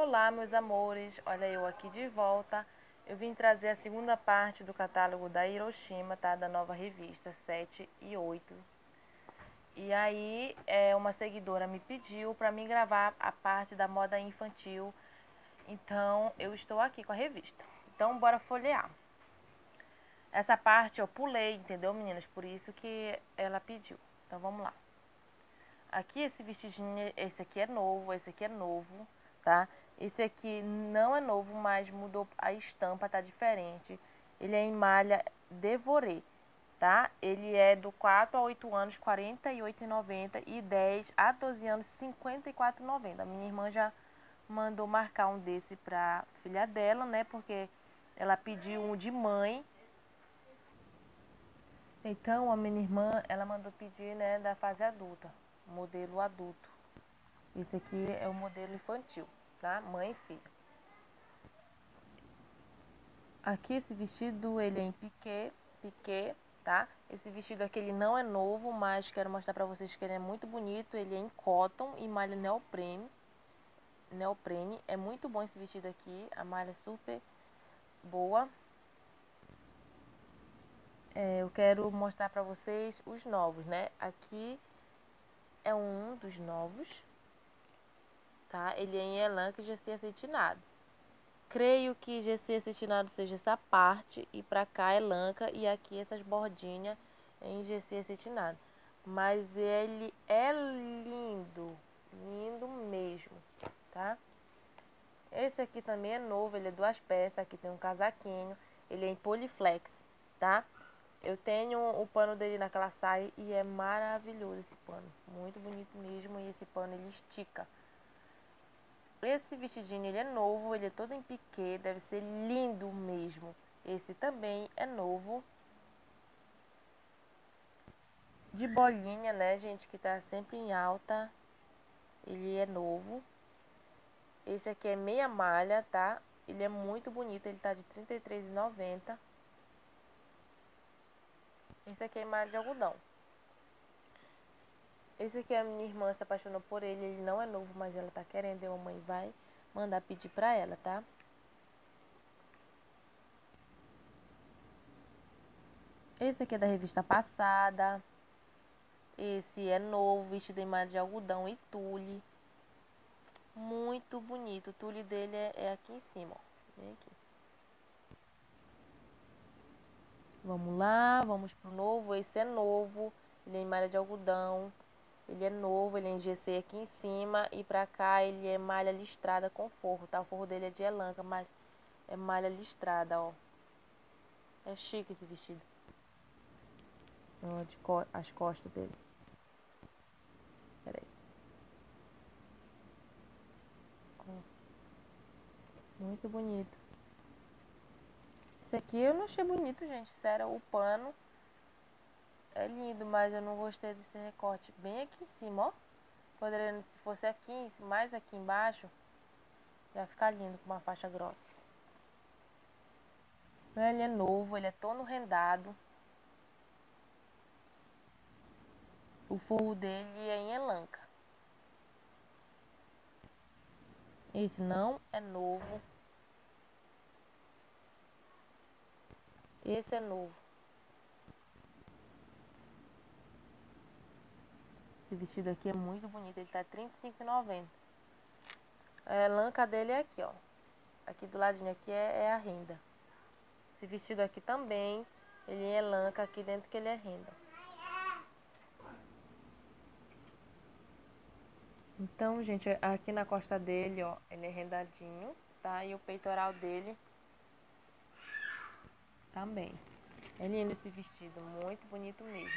Olá, meus amores, olha eu aqui de volta. Eu vim trazer a segunda parte do catálogo da Hiroshima, tá? Da nova revista 7 e 8. E aí, uma seguidora me pediu para mim gravar a parte da moda infantil. Então, eu estou aqui com a revista. Então, bora folhear. Essa parte eu pulei, entendeu, meninas? Por isso que ela pediu. Então, vamos lá. Aqui esse vestidinho, esse aqui é novo, esse aqui é novo, tá? Esse aqui não é novo, mas mudou a estampa, tá diferente. Ele é em malha Devoré, tá? Ele é do 4 a 8 anos, R$ 48,90 e 10 a 12 anos, R$ 54,90. A minha irmã já mandou marcar um desse pra filha dela, né? Porque ela pediu um de mãe. Então, a minha irmã, ela mandou pedir, né, da fase adulta, modelo adulto. Esse aqui é o modelo infantil, tá? Mãe e filha. Aqui esse vestido, ele é em piquê, tá? Esse vestido aqui, ele não é novo, mas quero mostrar pra vocês que ele é muito bonito. Ele é em cotton e malha neoprene. É muito bom esse vestido aqui, a malha é super boa. Eu quero mostrar pra vocês os novos, né? Aqui é um dos novos, tá? Ele é em elan e GC acetinado. Creio que GC acetinado seja essa parte e pra cá é lanca e aqui essas bordinhas em GC acetinado. Mas ele é lindo, lindo mesmo, tá? Esse aqui também é novo, ele é 2 peças, aqui tem um casaquinho, ele é em poliflex, tá? Eu tenho o pano dele naquela saia e é maravilhoso esse pano, muito bonito mesmo, e esse pano ele estica. Esse vestidinho ele é novo, ele é todo em piquê, deve ser lindo mesmo. Esse também é novo. De bolinha, né, gente, que tá sempre em alta. Ele é novo. Esse aqui é meia malha, tá? Ele é muito bonito, ele tá de R$ 33,90. Esse aqui é malha de algodão. Esse aqui a minha irmã se apaixonou por ele não é novo, mas ela tá querendo e a mamãe vai mandar pedir pra ela, tá? Esse aqui é da revista passada. Esse é novo, vestido em malha de algodão e tule. Muito bonito. O tule dele é aqui em cima, ó. Vem aqui. Vamos lá, vamos pro novo. Esse é novo. Ele é em malha de algodão. Ele é novo, ele é em GC aqui em cima. E pra cá ele é malha listrada com forro, tá? O forro dele é de elanca, mas é malha listrada, ó. É chique esse vestido. Ó, as costas dele. Pera aí. Muito bonito. Esse aqui eu não achei bonito, gente. Sério, o pano é lindo, mas eu não gostei desse recorte. Bem aqui em cima, ó. Poderia, se fosse aqui, mais aqui embaixo, ia ficar lindo com uma faixa grossa. Ele é novo, ele é todo rendado. O forro dele é em elanca. Esse não é novo. Esse é novo. Esse vestido aqui é muito bonito, ele tá R$ 35,90. A elanca dele é aqui, ó. Aqui do ladinho aqui é a renda. Esse vestido aqui também, ele é elanca, aqui dentro que ele é renda. Então, gente, aqui na costa dele, ó, ele é rendadinho, tá? E o peitoral dele também. É lindo esse vestido, muito bonito mesmo.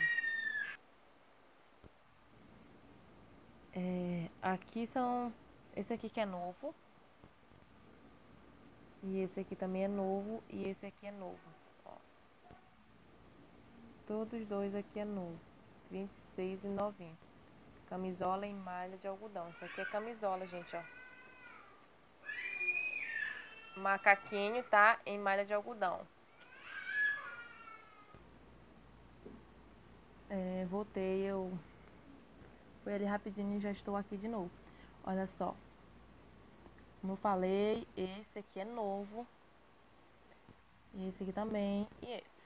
Aqui são... Esse aqui que é novo. E esse aqui também é novo. E esse aqui é novo. Ó. Todos dois aqui é novo. R$ 26,90. Camisola em malha de algodão. Isso aqui é camisola, gente, ó. Macaquinho, tá? Em malha de algodão. Voltei, eu fui ali rapidinho e já estou aqui de novo. Olha só. Como eu falei, esse aqui é novo. E esse aqui também. E esse.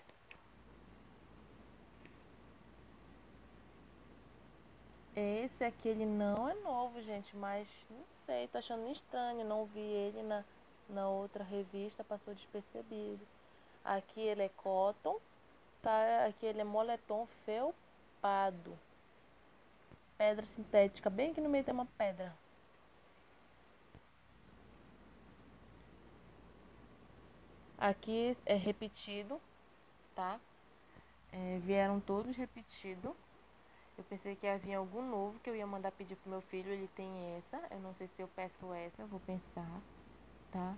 Esse aqui, ele não é novo, gente, mas não sei, tô achando estranho. Não vi ele na outra revista, passou despercebido. Aqui ele é cotton, tá? Aqui ele é moletom felpado. Pedra sintética, bem aqui no meio tem uma pedra. Aqui é repetido, tá? Vieram todos repetidos. Eu pensei que havia algum novo que eu ia mandar pedir pro meu filho. Ele tem essa. Eu não sei se eu peço essa, eu vou pensar, tá?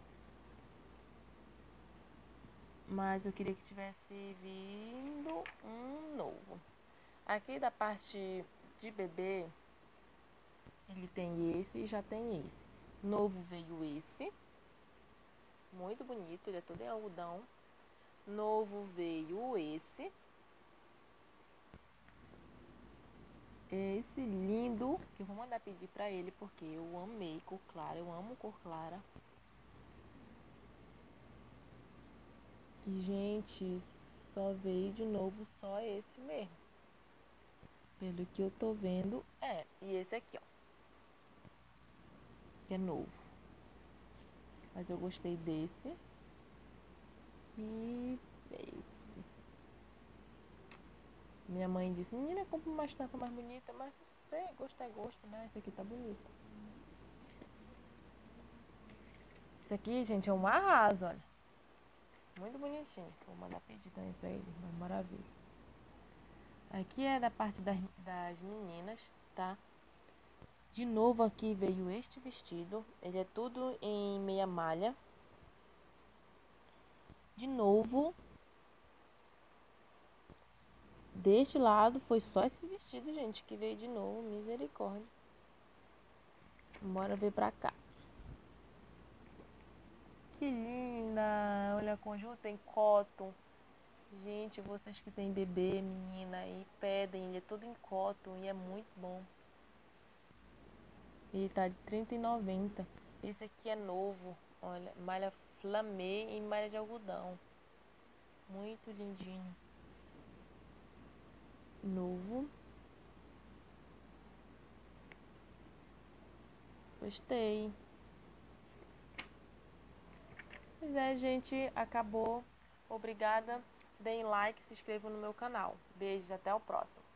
Mas eu queria que tivesse vindo um novo. Aqui da parte de bebê, ele tem esse e já tem esse. Novo veio esse. Muito bonito, ele é todo em algodão. Novo veio esse. Esse lindo, que eu vou mandar pedir pra ele porque eu amei cor clara, eu amo cor clara. E, gente, só veio de novo só esse mesmo. Pelo que eu tô vendo, é. E esse aqui, ó, que é novo. Mas eu gostei desse. E desse. Minha mãe disse, menina, compra uma estampa mais bonita, mas não sei, gosto é gosto, né? Esse aqui tá bonito. Esse aqui, gente, é um arraso, olha. Muito bonitinho. Vou mandar pedir também pra ele, uma maravilha. Aqui é da parte das meninas, tá? De novo aqui veio este vestido. Ele é tudo em meia malha. De novo, deste lado foi só esse vestido, gente, que veio de novo. Misericórdia. Bora ver pra cá. Que linda! Olha, conjunto em cotton. Gente, vocês que tem bebê, menina aí, pedem. Ele é todo em cotton e é muito bom. Ele tá de R$ 30,90. Esse aqui é novo. Olha, malha flamê e malha de algodão. Muito lindinho. Novo. Gostei. Pois é, gente, acabou. Obrigada. Deem like, se inscrevam no meu canal. Beijos, até o próximo.